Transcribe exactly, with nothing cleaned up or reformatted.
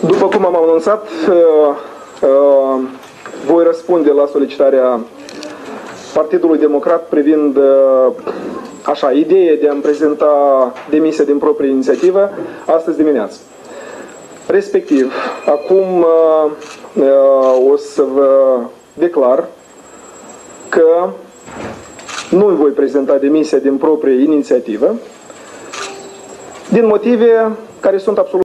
După cum am anunțat, voi răspunde la solicitarea Partidului Democrat privind așa, ideea de a-mi prezenta demisia din proprie inițiativă astăzi dimineață. Respectiv, acum o să vă declar că nu voi prezenta demisia din proprie inițiativă din motive care sunt absolut